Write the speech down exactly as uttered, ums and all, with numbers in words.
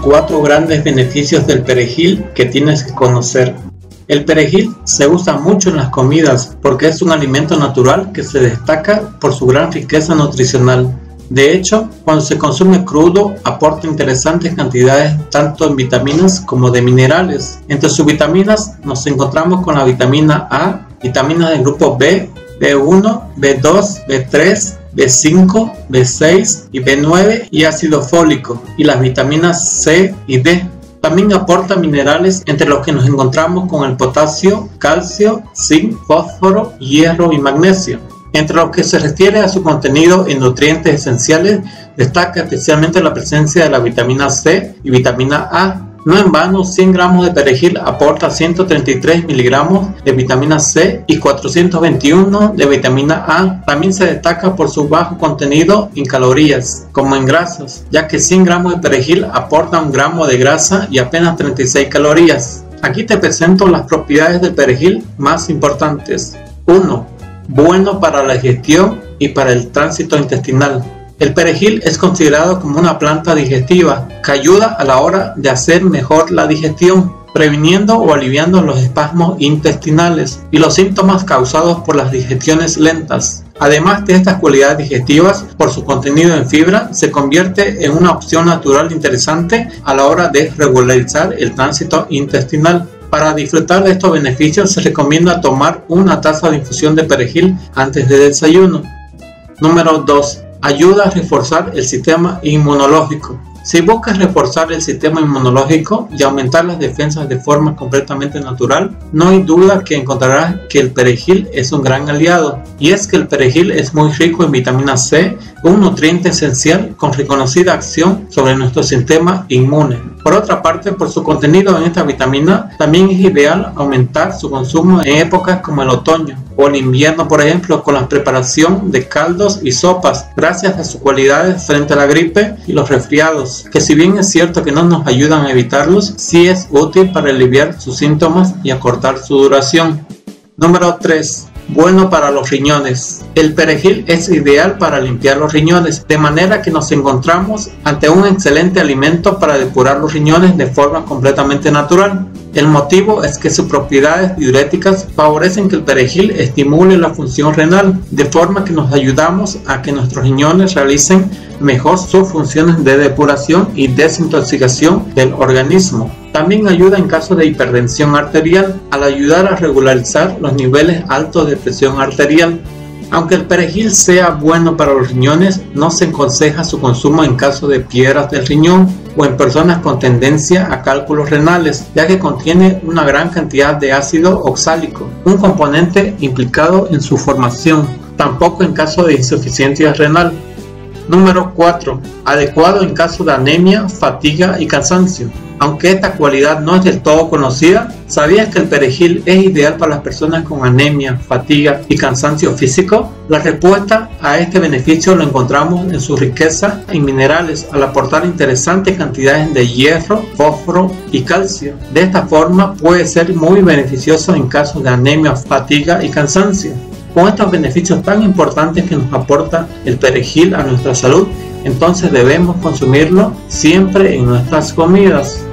cuatro grandes beneficios del perejil que tienes que conocer. El perejil se usa mucho en las comidas porque es un alimento natural que se destaca por su gran riqueza nutricional. De hecho, cuando se consume crudo, aporta interesantes cantidades tanto en vitaminas como de minerales. Entre sus vitaminas nos encontramos con la vitamina A, vitaminas del grupo B, B uno, B dos, B tres, B cinco, B seis y B nueve y ácido fólico, y las vitaminas C y D. También aporta minerales, entre los que nos encontramos con el potasio, calcio, zinc, fósforo, hierro y magnesio. Entre lo que se refiere a su contenido en nutrientes esenciales, destaca especialmente la presencia de la vitamina C y vitamina A. No en vano, cien gramos de perejil aporta ciento treinta y tres miligramos de vitamina C y cuatrocientos veintiuno de vitamina A. También se destaca por su bajo contenido en calorías, como en grasas, ya que cien gramos de perejil aporta un gramo de grasa y apenas treinta y seis calorías. Aquí te presento las propiedades del perejil más importantes. uno. Bueno para la digestión y para el tránsito intestinal. El perejil es considerado como una planta digestiva que ayuda a la hora de hacer mejor la digestión, previniendo o aliviando los espasmos intestinales y los síntomas causados por las digestiones lentas. Además de estas cualidades digestivas, por su contenido en fibra, se convierte en una opción natural interesante a la hora de regularizar el tránsito intestinal. Para disfrutar de estos beneficios se recomienda tomar una taza de infusión de perejil antes del desayuno. Número dos. Ayuda a reforzar el sistema inmunológico. Si buscas reforzar el sistema inmunológico y aumentar las defensas de forma completamente natural, no hay duda que encontrarás que el perejil es un gran aliado. Y es que el perejil es muy rico en vitamina C, un nutriente esencial con reconocida acción sobre nuestro sistema inmune. Por otra parte, por su contenido en esta vitamina, también es ideal aumentar su consumo en épocas como el otoño o el invierno, por ejemplo, con la preparación de caldos y sopas, gracias a sus cualidades frente a la gripe y los resfriados, que si bien es cierto que no nos ayudan a evitarlos, sí es útil para aliviar sus síntomas y acortar su duración. Número tres. Bueno para los riñones. El perejil es ideal para limpiar los riñones, de manera que nos encontramos ante un excelente alimento para depurar los riñones de forma completamente natural. El motivo es que sus propiedades diuréticas favorecen que el perejil estimule la función renal, de forma que nos ayudamos a que nuestros riñones realicen mejor sus funciones de depuración y desintoxicación del organismo. También ayuda en caso de hipertensión arterial, al ayudar a regularizar los niveles altos de presión arterial. Aunque el perejil sea bueno para los riñones, no se aconseja su consumo en caso de piedras del riñón o en personas con tendencia a cálculos renales, ya que contiene una gran cantidad de ácido oxálico, un componente implicado en su formación. Tampoco en caso de insuficiencia renal. Número cuatro. Adecuado en caso de anemia, fatiga y cansancio. Aunque esta cualidad no es del todo conocida, ¿sabías que el perejil es ideal para las personas con anemia, fatiga y cansancio físico? La respuesta a este beneficio lo encontramos en su riqueza en minerales, al aportar interesantes cantidades de hierro, fósforo y calcio. De esta forma puede ser muy beneficioso en casos de anemia, fatiga y cansancio. Con estos beneficios tan importantes que nos aporta el perejil a nuestra salud, entonces debemos consumirlo siempre en nuestras comidas.